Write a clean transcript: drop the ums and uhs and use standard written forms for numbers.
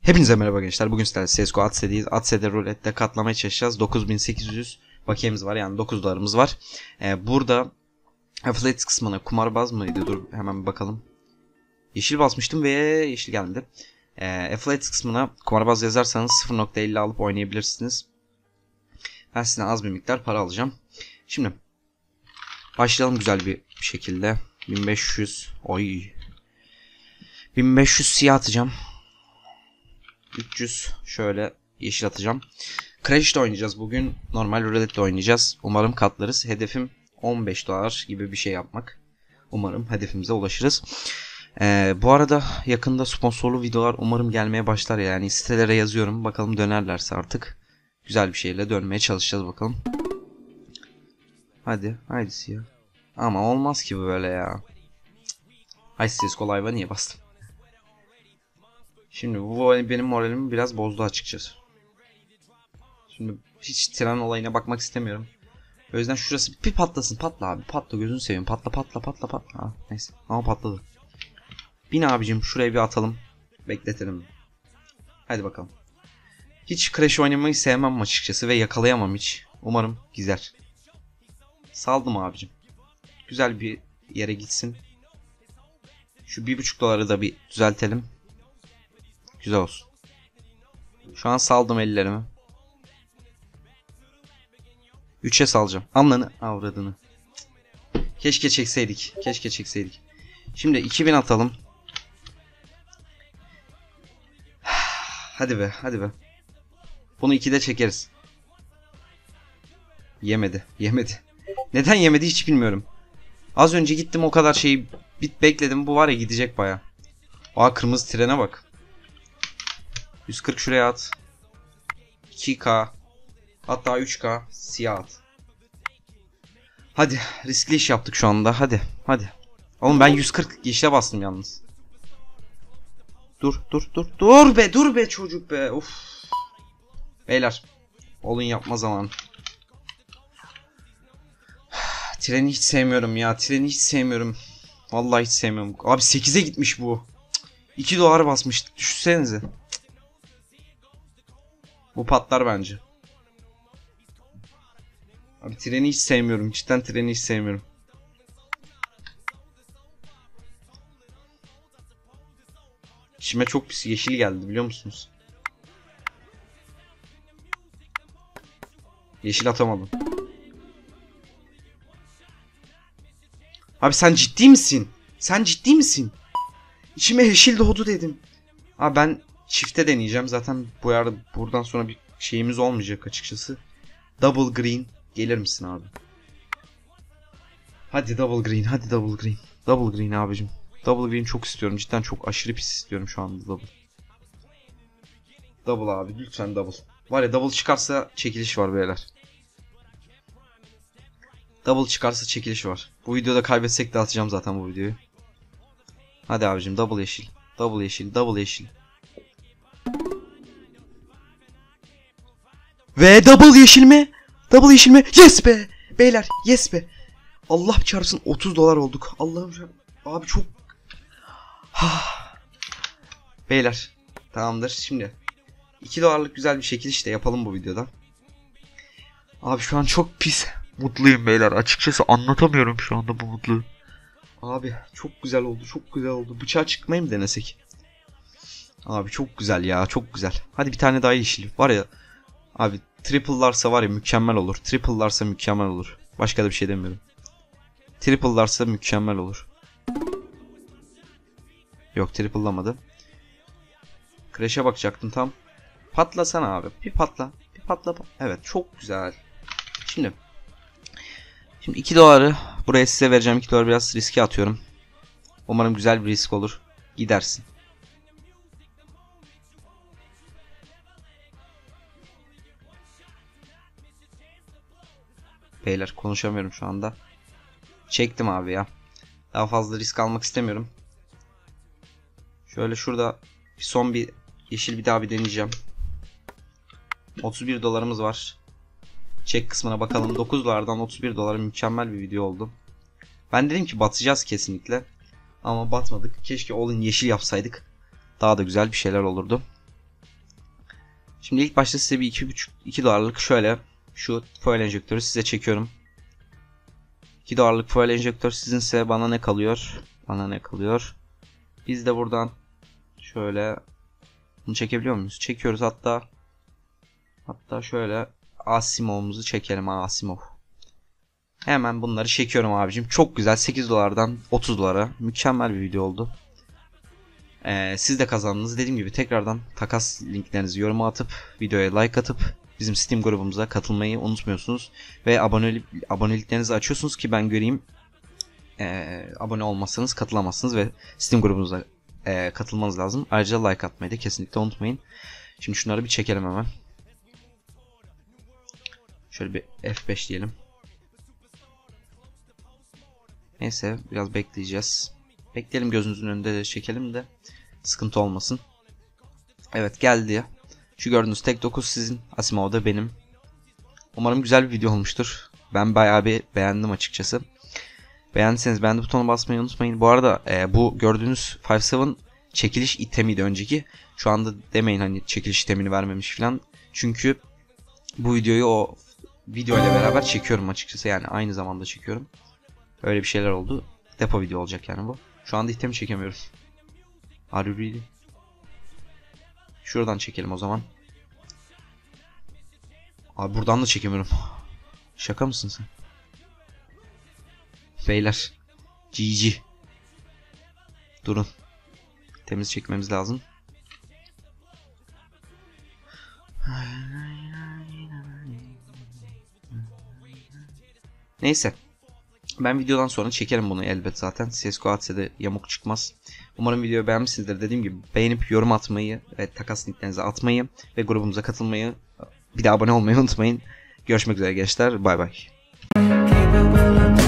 Hepinize merhaba gençler. Bugün sizlerle CSGO Atse'deyiz. Atse'de rulette katlamaya çalışacağız. 9800 bakiyemiz var, yani 9 dolarımız var. Burada Affiliates kısmına kumarbaz mıydı? Dur hemen bir bakalım. Yeşil basmıştım ve yeşil gelmedi. Affiliates kısmına kumarbaz yazarsanız 0.50 alıp oynayabilirsiniz. Ben sizden az bir miktar para alacağım. Şimdi başlayalım güzel bir şekilde. 1500 1500 siyah atacağım. 300 şöyle yeşil atacağım. Crash'te oynayacağız bugün. Normal roulette oynayacağız. Umarım katlarız. Hedefim 15 dolar gibi bir şey yapmak. Umarım hedefimize ulaşırız. Bu arada yakında sponsorlu videolar umarım gelmeye başlar. Yani sitelere yazıyorum. Bakalım dönerlerse artık. Güzel bir şeyle dönmeye çalışacağız bakalım. Hadi. Haydi siyah. Ama olmaz ki böyle ya. Ay ses kolayva niye bastım? Şimdi bu benim moralimi biraz bozdu açıkçası. Şimdi hiç tren olayına bakmak istemiyorum. O yüzden şurası bir patlasın. Patla abi. Patla, gözünü seveyim. Patla. Ha, neyse. Ama patladı. Bin abicim, şuraya bir atalım. Bekletelim. Hadi bakalım. Hiç Crash oynamayı sevmem açıkçası ve yakalayamam hiç. Umarım gider. Saldım abicim. Güzel bir yere gitsin. Şu 1.5 doları da bir düzeltelim. Güzel olsun. Şu an saldım ellerimi. 3'e salacağım. Anlanı avradını. Keşke çekseydik. Şimdi 2000 atalım. Hadi be. Bunu 2'de çekeriz. Yemedi. Neden yemedi hiç bilmiyorum. Az önce gittim o kadar şeyi bekledim. Bu var ya, gidecek baya. Aa, kırmızı trene bak. 140 şuraya at. 2K. Hatta 3K siyah at. Hadi, riskli iş yaptık şu anda. Hadi. Oğlum ben 140 yeşile bastım yalnız. Dur be çocuk be. Of. Beyler, olun yapma zamanı. Treni hiç sevmiyorum ya. Vallahi hiç sevmiyorum. Abi 8'e gitmiş bu. 2 dolar basmış. Düşünsenize. Bu patlar bence. Abi treni hiç sevmiyorum. Cidden treni hiç sevmiyorum. İçime çok pis yeşil geldi, biliyor musunuz? Yeşil atamadım. Abi sen ciddi misin? İçime yeşil doğdu dedim. Abi ben çifte deneyeceğim. Zaten buradan sonra bir şeyimiz olmayacak açıkçası. Double green. Gelir misin abi? Hadi double green. Double green abicim. Double green çok istiyorum. Cidden çok aşırı pis istiyorum şu anda double. Double abi, lütfen double. Var ya, double çıkarsa çekiliş var beyler. Double çıkarsa çekiliş var. Bu videoda kaybetsek de atacağım zaten bu videoyu. Hadi abicim, double yeşil. Double yeşil. Ve double yeşil mi? Yes be! Beyler, yes be! Allah çarpsın 30 dolar olduk. Allah'ım abi çok... Beyler, tamamdır. Şimdi 2 dolarlık güzel bir şekil işte yapalım bu videoda. Abi şu an çok pis mutluyum beyler. Açıkçası anlatamıyorum şu anda bu mutluluğu. Abi çok güzel oldu. Bıçağa çıkmayı mı denesek? Abi çok güzel ya, çok güzel. Hadi bir tane daha yeşil. Var ya abi, triple'larsa var ya mükemmel olur. Başka da bir şey demiyorum. Triple'larsa mükemmel olur. Yok, triple'lamadı. Crash'e bakacaktım tam. Patlasana abi. Bir patla. Evet, çok güzel. Şimdi 2 doları buraya size vereceğim. 2 doları biraz riske atıyorum. Umarım güzel bir risk olur. Gidersin. Beyler, konuşamıyorum şu anda. Çektim abi ya. Daha fazla risk almak istemiyorum. Şöyle şurada son bir yeşil bir daha bir deneyeceğim. 31 dolarımız var. Çek kısmına bakalım. 9 dolardan 31 dolara mükemmel bir video oldu. Ben dedim ki batacağız kesinlikle. Ama batmadık. Keşke all in yeşil yapsaydık. Daha da güzel bir şeyler olurdu. Şimdi ilk başta size bir 2,5-2 dolarlık şöyle şu foil enjektörü size çekiyorum. 2 dolarlık foil enjektör sizinse bana ne kalıyor? Bana ne kalıyor? Biz de buradan şöyle bunu çekebiliyor muyuz? Çekiyoruz hatta şöyle Asimov'umuzu çekelim. Asimov. Hemen bunları çekiyorum abicim. Çok güzel. 8 dolardan 30 dolara. Mükemmel bir video oldu. Siz de kazandınız. Dediğim gibi tekrardan takas linklerinizi yoruma atıp videoya like atıp bizim Steam grubumuza katılmayı unutmuyorsunuz. Ve aboneliklerinizi açıyorsunuz ki ben göreyim. Abone olmazsanız katılamazsınız ve Steam grubumuza katılmanız lazım. Ayrıca like atmayı da kesinlikle unutmayın. Şimdi şunları bir çekelim hemen. Şöyle bir F5 diyelim. Neyse biraz bekleyeceğiz. Bekleyelim, gözünüzün önünde de çekelim de sıkıntı olmasın. Evet, geldi. Şu gördüğünüz tek 9 sizin, Asimov da benim. Umarım güzel bir video olmuştur. Ben bayağı bir beğendim açıkçası. Beğendiyseniz beğendi butonuna basmayı unutmayın. Bu arada bu gördüğünüz 5-7 çekiliş itemiydi önceki. Şu anda demeyin hani çekiliş itemini vermemiş falan. Çünkü bu videoyu o video ile beraber çekiyorum açıkçası. Yani aynı zamanda çekiyorum. Öyle bir şeyler oldu. Depo video olacak yani bu. Şu anda itemi çekemiyorum. Are you really? Şuradan çekelim o zaman. Abi buradan da çekemiyorum. Şaka mısın sen? Beyler. GG. Durun. Temiz çekmemiz lazım. Neyse. Ben videodan sonra çekerim bunu elbet zaten. CSGO atse de yamuk çıkmaz. Umarım videoyu beğenmişsinizdir. Dediğim gibi beğenip yorum atmayı ve takas linklerinizi atmayı ve grubumuza katılmayı, bir de abone olmayı unutmayın. Görüşmek üzere gençler. Bay bay.